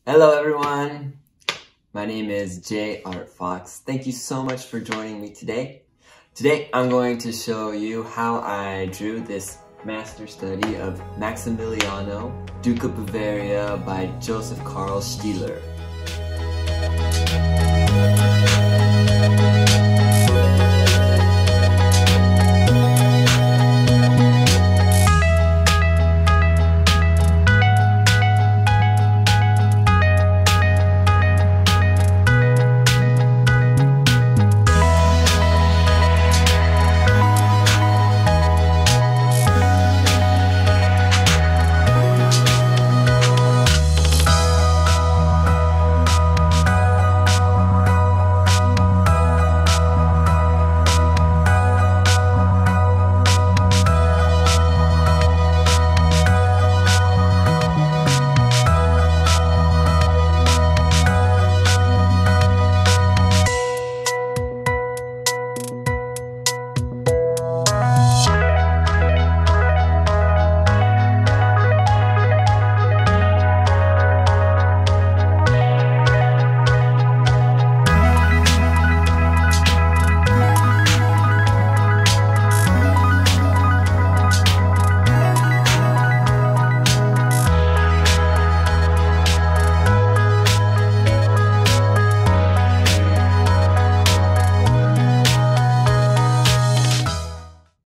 Hello everyone, my name is J. Art Fox. Thank you so much for joining me today. Today I'm going to show you how I drew this master study of Maximiliano, Duke of Bavaria by Karl Stieler.